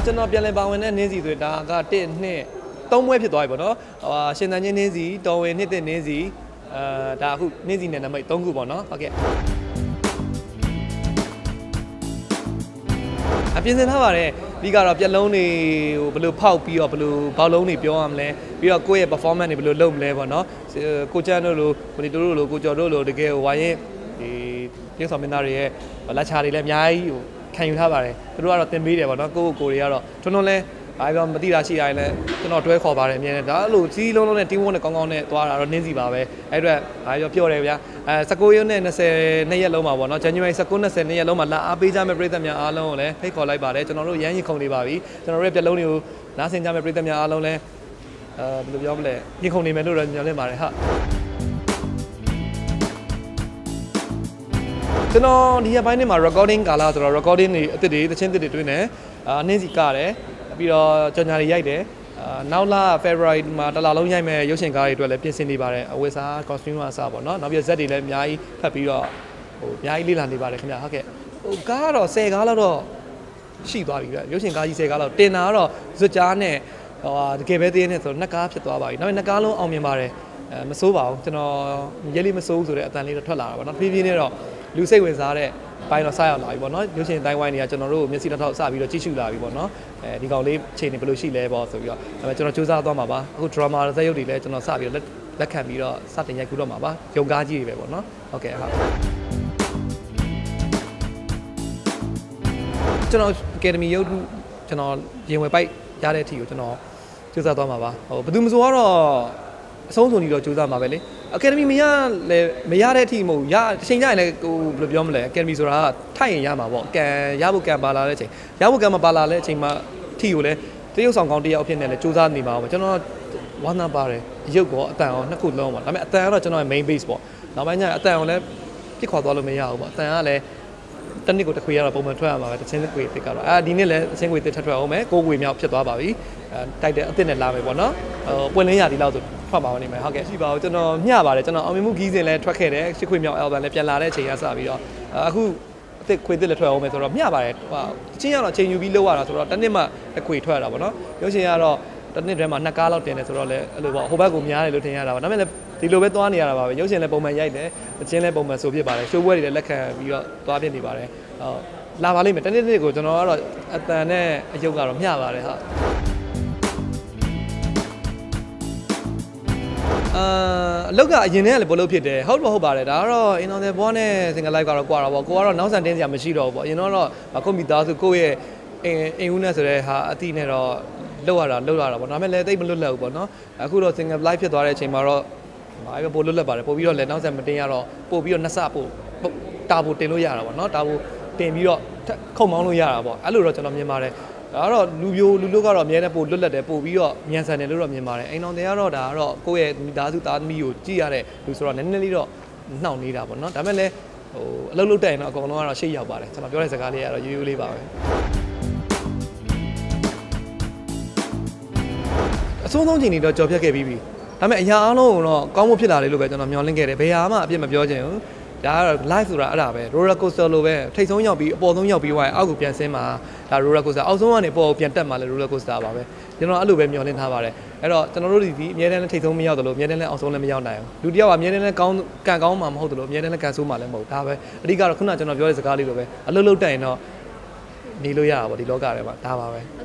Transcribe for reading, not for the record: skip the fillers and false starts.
ကျွန်တော်ပြန်လည်ပါဝင်တဲ့နင်းစီဆိုဒါက1 2 3ပွဲဖြစ်သွားပြီပေါ့နော်ရှင်သန်ချင်းနင်းစီတော်ဝင်နှစ်တဲ့နင်းစီဒါအခုနင်းစီနဲ့နံပါတ်3ခုပေါ့နော်ဟုတ်ကဲ့အပြင်ဆင်ထားပါတယ်ပြီးကတော့ပြက်လုံးတွေကိုဘယ်လိုဖောက်ပြီးတော့ဘယ်လိုဘောက်လုံးတွေပြောရမလဲပြီးတော့ကိုယ့်ရဲ့ performance တွေဘယ်လိုလုပ်မလဲပေါ့နော်ကိုကျန်းတို့လိုကိုနေတို့လိုကိုကျော်တို့လိုတကယ်ဝိုင်းရင်ဒီပြည်ဆောင်မင်းသားတွေရဲ့လက်ချာတွေလည်းအများကြီးခံယူထားပါတယ်သူတို့ကတော့တင်ပေးတယ်ပေါ့နော်ကိုတွေကတော့ထွန်းထွန်းလဲအားပြောမသိတာရှိတိုင်းလဲကျွန်တော်တွဲခေါ်ပါတယ်အမြဲတမ်းဒါအဲ့လိုကြီးလုံးလုံးနဲ့ team work နဲ့ကောင်းကောင်းနဲ့သွားတာတော့နင်းစီပါပဲအဲ့အတွက်အားပြောပြောတယ်ဗျာ19ရက်နဲ့20နှစ်ရက်လုံးပါပေါ့နော် January 19 20နှစ်ရက်လုံးမှာလာအားပေးကြမဲ့ပြည်သက်များအားလုံးကိုလည်းဖိတ်ခေါ်လိုက်ပါတယ်ကျွန်တော်တို့ရမ်းရင်ခုန်နေပါပြီကျွန်တော်တို့ရဲ့ပြက်လုံးတွေကိုနားဆင်ကြမဲ့ပြည်သက်များအားလုံးလည်းဘယ်လိုပြောမလဲရင်ခုန်နေမယ်လို့တော့ညွှန်လင့်ပါတယ်ဟာကျွန်တော်ဒီရက်ပိုင်းနဲ့မှာ recording ကာလာဆိုတော့ recording တွေအစ်စ်တွေတချင်းတွေတွင်းနေနင်းစီကတယ်ပြီးတော့ကြော်ညာတွေရိုက်တယ်နောက်လာ February မှာတလလုံးရိုက်မဲ့ရုပ်ရှင်ကားတွေအတွက်လည်းပြင်ဆင်နေပါတယ်အဝတ်စား costume အစားပေါ့နော်နောက်ပြီးဇက်တွေလည်းအများကြီးဖတ်ပြီးတော့အများကြီးလေ့လာနေပါတယ်ခင်ဗျာဟုတ်ကဲ့ကားကတော့10ကားလောက်တော့ရှိသွားပြီဗျရုပ်ရှင်ကားကြီး10ကားလောက်တင်တာကတော့ဇွတ်ကြားနဲ့တကယ်ပဲသေးနေဆိုတော့2ကားဖြစ်သွားပါပြီနောက်2ကားလုံးအောင်မြင်ပါတယ်မစိုးပါဘူးကျွန်တော်ရဲလေးမစိုးဆိုတဲ့အတန်လေးတော့ထွက်လာတာပေါ့နော်ဖြည်းဖြည်းနဲ့တော့လူစိတ်ဝင်စားတဲ့ပိုင်းတော့စရောက်လာပြီပေါ့နော်ရုပ်ရှင်တိုင်းဝိုင်းတွေကကျွန်တော်တို့မျက်စိတစ်ထောက်စပြီးတော့ကြည့်ရှုလာပြီပေါ့နော်ဒီကောင်လေးချိန်နေဘယ်လိုရှိလဲပေါ့ဆိုပြီးတော့ကျွန်တော်စူးစမ်းသွားမှာပါအခု drama ဇာတ်ရုပ်တွေလည်းကျွန်တော်စပြီးတော့လက်ခံပြီးတော့စတင်ရိုက်ကူးတော့မှာပါရုံကားကြီးတွေပဲပေါ့နော်ဟုတ်ကဲ့ဟုတ်ကျွန်တော် Academy ရုပ်ထုကျွန်တော်ရင်ဝယ်ပိုက်ရတဲ့အထိကိုကျွန်တော်စူးစမ်းသွားမှာပါဘယ်သူမဆိုကတော့အဆုံးစုံပြီးတော့စူးစမ်းမှာပဲလေ Academy မရတဲ့အထိမဟုတ်အချိန်ကြရင်လည်းကိုဘယ်လိုပြောမလဲ Academy ဆိုတာထိုက်ရင်ရမှာပေါ့ကံရဖို့ကံပါလာတဲ့အချိန်ရဖို့ကံမပါလာတဲ့အချိန်မှာအထိကိုလည်းတရုပ်ဆောင်ကောင်းတယောက်ဖြစ်နေလဲစူးစမ်းနေမှာပေါ့ကျွန်တော်ဝမ်းသာပါတယ်ရုပ်ကောအတန်ရောနှစ်ခုလုံးပေါ့ဒါပေမဲ့အတန်ကတော့ကျွန်တော်ရဲ့ main base ပေါ့နောက်ပိုင်းကျရင်အတန်ကိုလည်းပြစ်ခွာသွားလို့မရဘူးပေါ့အတန်ကလည်းတနစ်ကိုတစ်ခွေရတော့ပုံမှန်ထွက်ရမှာပဲတစ်ချင်းခွေတစ်ကတော့ဒီနေ့လည်းတစ်ချင်းခွေတစ်ထပ်ထွက်အောင်မယ်6ခွေမြောက်ဖြစ်သွားပါပြီတိုက်တဲ့အစ်စ်နဲ့လာမယ်ပေါ့နော်ပွင့်လင်းရဒီလောက်ဆိုထွက်ပါနေမယ်ဟုတ်ကဲ့ရှိပါဦးကျွန်တော်မျှပါတယ်ကျွန်တော်အောင်မြင်မှုဂီးစဉ်လည်းထွက်ခဲ့တယ်8ခွေမြောက် album လည်းပြန်လာတဲ့အချိန်ကစပြီးတော့အခုအစ်စ်ခွေတစ်လည်းထွက်အောင်မယ်ဆိုတော့မျှပါတယ်ချင်းရတော့ချိန်ယူပြီးလောက်ရတာဆိုတော့တနစ်မှတစ်ခွေထွက်ရတာပေါ့နော်ရုပ်ရှင်ကတော့တနစ်ထဲမှာ2ကားလောက်တင်တယ်ဆိုတော့လည်းအဲ့လိုပေါ့ဟိုဘက်ကိုများတယ်လို့ထင်ရတာပါဒါပေမဲ့လည်းဒီလိုပဲသွားနေရတာပါပဲရုပ်ရှင်လည်းပုံမှန်ရိုက်တယ်အချင်းလည်းပုံမှန်ဆိုဖြစ်ပါတယ်ရှိုးပွဲတွေလည်းလက်ခံပြီးတော့သွားပြနေပါတယ်လာပါလိမ့်မယ်တနေ့ကိုကျွန်တော်ကတော့အတန်နဲ့အယုတ်ကတော့မျှပါတယ်ဟာအလုတ်ကအရင်တည်းကလည်းဘလို့ဖြစ်တယ်ဟုတ်ပါတယ်ဒါကတော့အင်တော်တဲ့ဘောနဲ့ single live ကတော့ကွာတာပေါ့ကိုကတော့နောက်ဆန်တင်းစရာမရှိတော့ဘူးပေါ့အရင်တော့ကိုမိသားစုကိုယ့်ရဲ့အိမ်ဦးနဲ့ဆိုတဲ့ဟာအတိနဲ့တော့လောက်ရတာပေါ့ဒါပေမဲ့လည်းတိတ်မလွတ်လပ်ဘူးပေါ့နော်အခုတော့ single live ဖြစ်သွားတဲ့အချိန်မှာတော့ဘာပဲပို့လွတ်လပ်ပါတယ်ပို့ပြီးတော့လည်းနောက်ဆန်မတင်ရတော့ပို့ပြီးတော့နှစ်ဆပို့တာပို့တင်လို့ရတာပေါ့နော်တာပို့တင်ပြီးတော့ခုံမောင်းလို့ရတာပေါ့အဲ့လိုတော့ကျွန်တော်မြင်ပါတယ်ဒါကတော့လူလို့ကတော့အများနဲ့ပို့လွတ်လပ်တယ်ပို့ပြီးတော့မြန်ဆန်တယ်လို့တော့မြင်ပါတယ်အိမ်တော်တွေကတော့ဒါကတော့ကိုယ့်ရဲ့မိသားစုသားသမီးကိုကြည့်ရတဲ့လူဆိုတော့နည်းနည်းလေးတော့နှောင့်နေတာပေါ့နော်ဒါပေမဲ့လည်းအလုပ်လုပ်တဲ့ရင်တော့အကုန်လုံးကတော့ရှေ့ရောက်ပါတယ်ကျွန်တော်ပြောတဲ့စကားလေးကတော့ရိုးရိုးလေးပါပဲအဆုံးချိန်တွေတော့ကြော်ဖြတ်ခဲ့ပြီးပြီဒါပေမဲ့အရာအားလုံးတော့ကောင်းမှုဖြစ်လာတယ်လို့ပဲကျွန်တော်မျှော်လင့်ခဲ့တယ်ဘယ်ဟာမှအပြစ်မပြောချင်ဘူးဒါကတော့ live ဆိုတာအဲ့ဒါပဲ roller coaster လိုပဲထိတ်ဆုံးရောက်ပြီးအပေါ်ဆုံးရောက်ပြီးသွားရင်အောက်ကိုပြန်ဆင်းမှာဒါ roller coaster အောက်ဆုံးကနေပေါ်ကိုပြန်တက်မှာလဲ roller coaster ပါပဲကျွန်တော်အဲ့လိုပဲမျှော်လင့်ထားပါတယ်အဲ့တော့ကျွန်တော်တို့ဒီအများတန်းလည်းထိတ်ဆုံးမရောက်တယ်လို့အများတန်းလည်းအောက်ဆုံးလည်းမရောက်နိုင်ဘူးလူတစ်ယောက်ကအများတန်းလည်းကောင်းမှာမဟုတ်တယ်လို့အများတန်းလည်းကန်ဆိုးမှာလည်းမဟုတ်ဒါပဲအဓိကတော့ခုနကကျွန်တော်ပြောတဲ့စကားလေးလိုပဲအလုပ်လုပ်တတ်ရင်တော့နေလို့ရတာပေါ့ဒီလောကထဲမှာဒါပါပဲ